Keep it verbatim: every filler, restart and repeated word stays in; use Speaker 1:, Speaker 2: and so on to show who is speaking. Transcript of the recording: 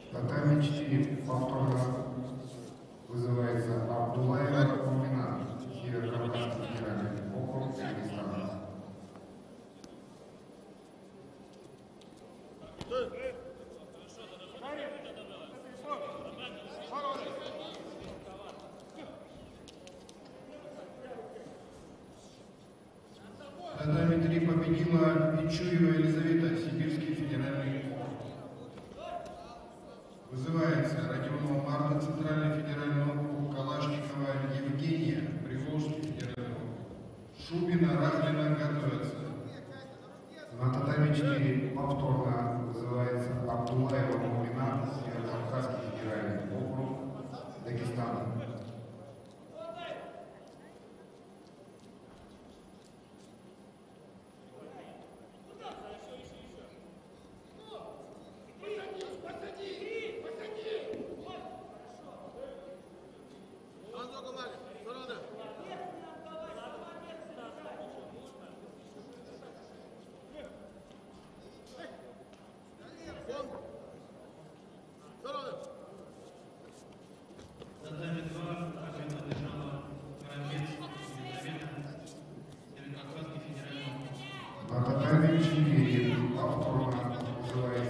Speaker 1: Татами четыре повторно вызывается Абдулаева Мумина, Северо-Кавказский федеральный округ, Дагестан. Татами три победила Пичуева Елизавета, Сибирский федеральный округ. Вызывается Родионова Марта, Центральный федеральный округ, Калашникова Евгения, Приволжский федеральный округ. Шубина, Разлина готовятся. На татами четыре повторно вызывается Абдулаева Мумина, Северо-Кавказский федеральный округ, Дагестан. На татами четыре повторно вызывается